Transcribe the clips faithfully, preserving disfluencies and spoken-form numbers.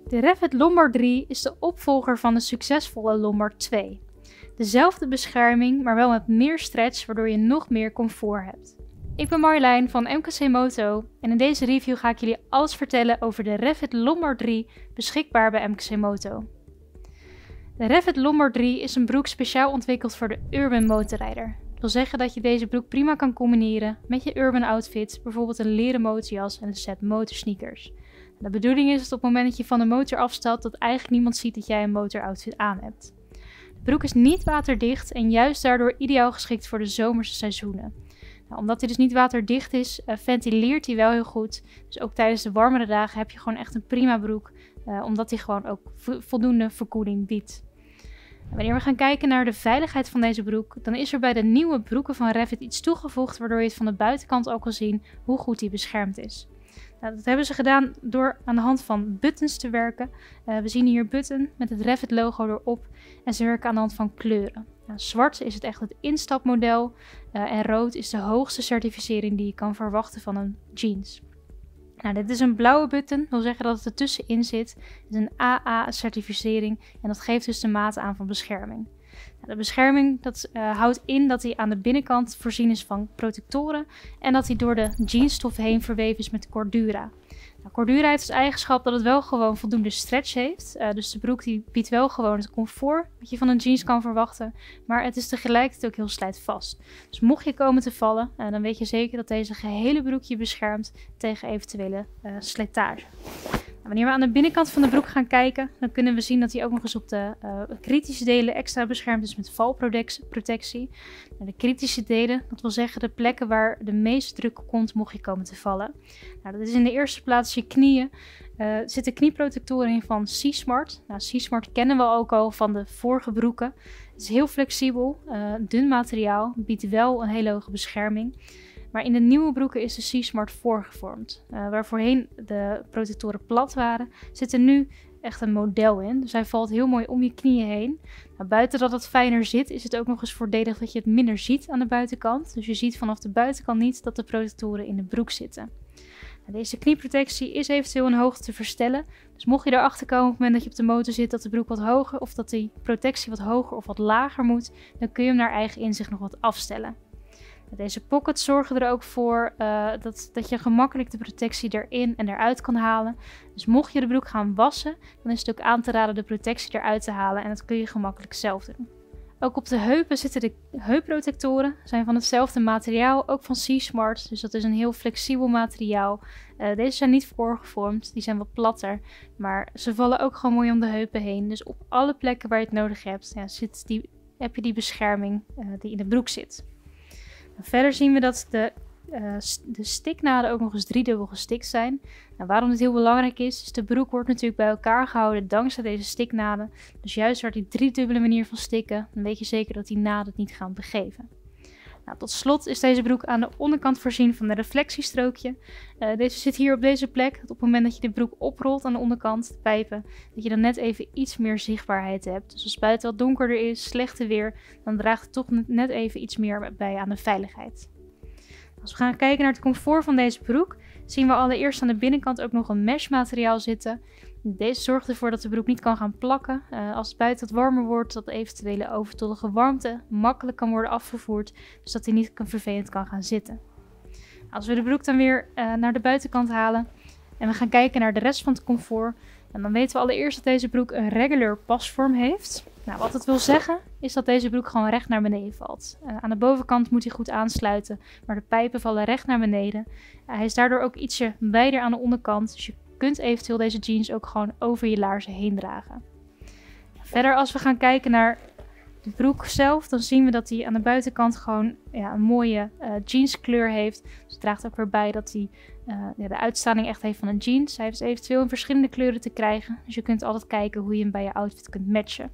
De Revit Lombard drie is de opvolger van de succesvolle Lombard twee. Dezelfde bescherming, maar wel met meer stretch, waardoor je nog meer comfort hebt. Ik ben Marjolein van M K C Moto en in deze review ga ik jullie alles vertellen over de Revit Lombard drie, beschikbaar bij M K C Moto. De Revit Lombard drie is een broek speciaal ontwikkeld voor de urban motorrijder. Dat wil zeggen dat je deze broek prima kan combineren met je urban outfit, bijvoorbeeld een leren motorjas en een set motorsneakers. De bedoeling is dat op het moment dat je van de motor afstapt, dat eigenlijk niemand ziet dat jij een motoroutfit aan hebt. De broek is niet waterdicht en juist daardoor ideaal geschikt voor de zomerse seizoenen. Nou, omdat hij dus niet waterdicht is, uh, ventileert hij wel heel goed. Dus ook tijdens de warmere dagen heb je gewoon echt een prima broek, uh, omdat hij gewoon ook vo voldoende verkoeling biedt. En wanneer we gaan kijken naar de veiligheid van deze broek, dan is er bij de nieuwe broeken van Revit iets toegevoegd, waardoor je het van de buitenkant ook kan zien hoe goed hij beschermd is. Nou, dat hebben ze gedaan door aan de hand van buttons te werken. Uh, we zien hier button met het Revit logo erop en ze werken aan de hand van kleuren. Nou, zwart is het echt het instapmodel uh, en rood is de hoogste certificering die je kan verwachten van een jeans. Nou, dit is een blauwe button, dat wil zeggen dat het er tussenin zit. Het is een A A certificering en dat geeft dus de maat aan van bescherming. Nou, de bescherming dat, uh, houdt in dat hij aan de binnenkant voorzien is van protectoren en dat hij door de jeansstof heen verweven is met Cordura. Nou, Cordura heeft als eigenschap dat het wel gewoon voldoende stretch heeft. Uh, dus de broek die biedt wel gewoon het comfort wat je van een jeans kan verwachten. Maar het is tegelijkertijd ook heel slijtvast. Dus mocht je komen te vallen, uh, dan weet je zeker dat deze gehele broek je beschermt tegen eventuele uh, slijtage. Nou, wanneer we aan de binnenkant van de broek gaan kijken, dan kunnen we zien dat hij ook nog eens op de uh, kritische delen extra beschermd is met valprotectie. Nou, de kritische delen, dat wil zeggen de plekken waar de meeste druk komt mocht je komen te vallen. Nou, dat is in de eerste plaats je knieën. Uh, er zitten knieprotectoren in van C-Smart. Nou, C-Smart kennen we ook al van de vorige broeken. Het is heel flexibel, uh, dun materiaal, biedt wel een hele hoge bescherming. Maar in de nieuwe broeken is de C-Smart voorgevormd. Uh, waar voorheen de protectoren plat waren, zit er nu echt een model in. Dus hij valt heel mooi om je knieën heen. Nou, buiten dat het fijner zit, is het ook nog eens voordelig dat je het minder ziet aan de buitenkant. Dus je ziet vanaf de buitenkant niet dat de protectoren in de broek zitten. Nou, deze knieprotectie is eventueel in hoogte te verstellen. Dus mocht je erachter komen op het moment dat je op de motor zit dat de broek wat hoger of dat die protectie wat hoger of wat lager moet, dan kun je hem naar eigen inzicht nog wat afstellen. Deze pockets zorgen er ook voor uh, dat, dat je gemakkelijk de protectie erin en eruit kan halen. Dus mocht je de broek gaan wassen, dan is het ook aan te raden de protectie eruit te halen en dat kun je gemakkelijk zelf doen. Ook op de heupen zitten de heupprotectoren, zijn van hetzelfde materiaal, ook van C-Smart. Dus dat is een heel flexibel materiaal. Uh, deze zijn niet voorgevormd, die zijn wat platter, maar ze vallen ook gewoon mooi om de heupen heen. Dus op alle plekken waar je het nodig hebt, ja, zit die, heb je die bescherming uh, die in de broek zit. Verder zien we dat de, uh, de stiknaden ook nog eens driedubbel gestikt zijn. Nou, waarom dit heel belangrijk is, is de broek wordt natuurlijk bij elkaar gehouden dankzij deze stiknaden. Dus juist door die driedubbele manier van stikken, dan weet je zeker dat die naden het niet gaan begeven. Nou, tot slot is deze broek aan de onderkant voorzien van een reflectiestrookje. Uh, deze zit hier op deze plek, dat op het moment dat je de broek oprolt aan de onderkant, de pijpen, dat je dan net even iets meer zichtbaarheid hebt. Dus als buiten wat donkerder is, slechte weer, dan draagt het toch net even iets meer bij aan de veiligheid. Als we gaan kijken naar het comfort van deze broek, zien we allereerst aan de binnenkant ook nog een mesh materiaal zitten. Deze zorgt ervoor dat de broek niet kan gaan plakken. Uh, als het buiten wat warmer wordt, dat eventuele overtollige warmte makkelijk kan worden afgevoerd. Dus dat hij niet vervelend kan gaan zitten. Als we de broek dan weer uh, naar de buitenkant halen en we gaan kijken naar de rest van het comfort. En dan weten we allereerst dat deze broek een regular pasvorm heeft. Nou, wat het wil zeggen is dat deze broek gewoon recht naar beneden valt. Uh, aan de bovenkant moet hij goed aansluiten, maar de pijpen vallen recht naar beneden. Uh, hij is daardoor ook ietsje wijder aan de onderkant, dus je kunt eventueel deze jeans ook gewoon over je laarzen heen dragen. Verder als we gaan kijken naar de broek zelf, dan zien we dat hij aan de buitenkant gewoon ja, een mooie uh, jeanskleur heeft. Dus het draagt ook weer bij dat hij uh, ja, de uitstraling echt heeft van een jeans. Hij heeft eventueel in verschillende kleuren te krijgen, dus je kunt altijd kijken hoe je hem bij je outfit kunt matchen.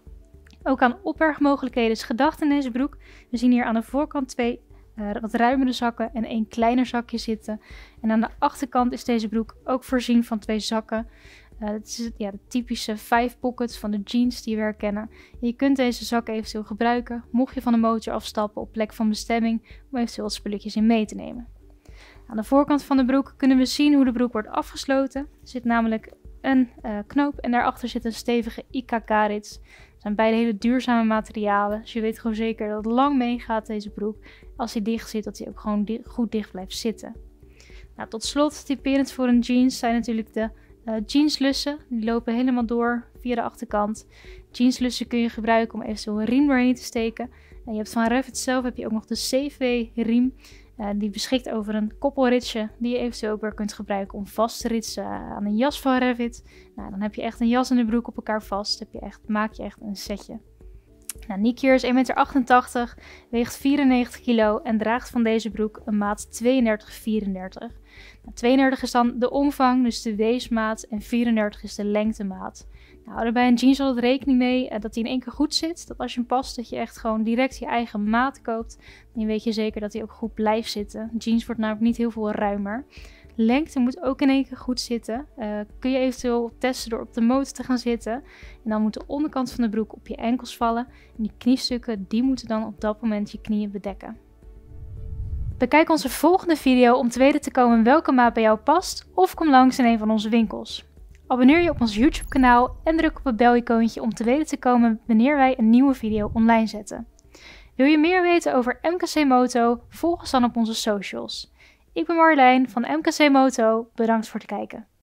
Ook aan opbergmogelijkheden is gedacht in deze broek. We zien hier aan de voorkant twee uh, wat ruimere zakken en één kleiner zakje zitten. En aan de achterkant is deze broek ook voorzien van twee zakken. Uh, het is ja, de typische five pockets van de jeans die we herkennen. En je kunt deze zak eventueel gebruiken mocht je van de motor afstappen op plek van bestemming om eventueel wat spulletjes in mee te nemen. Aan de voorkant van de broek kunnen we zien hoe de broek wordt afgesloten. Er zit namelijk een uh, knoop en daarachter zit een stevige I K K-rits. Het zijn beide hele duurzame materialen, dus je weet gewoon zeker dat het lang meegaat deze broek. Als hij dicht zit, dat hij ook gewoon di goed dicht blijft zitten. Nou, tot slot, typerend voor een jeans zijn natuurlijk de uh, jeanslussen. Die lopen helemaal door via de achterkant. Jeanslussen kun je gebruiken om eventueel een riem doorheen te steken. En je hebt van Revit zelf heb je ook nog de C V riem. Uh, die beschikt over een koppelritsje die je eventueel ook weer kunt gebruiken om vast te ritsen aan een jas van Revit. Nou, dan heb je echt een jas en een broek op elkaar vast. Heb je echt, maak je echt een setje. Nou, Nikier is één meter achtentachtig, weegt vierennegentig kilo en draagt van deze broek een maat tweeëndertig vierendertig. Nou, tweeëndertig is dan de omvang, dus de weesmaat, en vierendertig is de lengtemaat. Nou, hou er bij een jeans altijd rekening mee uh, dat hij in één keer goed zit. Dat als je hem past, dat je echt gewoon direct je eigen maat koopt. Dan weet je zeker dat hij ook goed blijft zitten. Jeans wordt namelijk niet heel veel ruimer. Lengte moet ook in één keer goed zitten. Uh, kun je eventueel testen door op de motor te gaan zitten. En dan moet de onderkant van de broek op je enkels vallen. En die kniestukken die moeten dan op dat moment je knieën bedekken. Bekijk onze volgende video om te weten te komen welke maat bij jou past. Of kom langs in een van onze winkels. Abonneer je op ons YouTube kanaal en druk op het bel-icoontje om te weten te komen wanneer wij een nieuwe video online zetten. Wil je meer weten over M K C Moto? Volg ons dan op onze socials. Ik ben Marjolein van M K C Moto. Bedankt voor het kijken.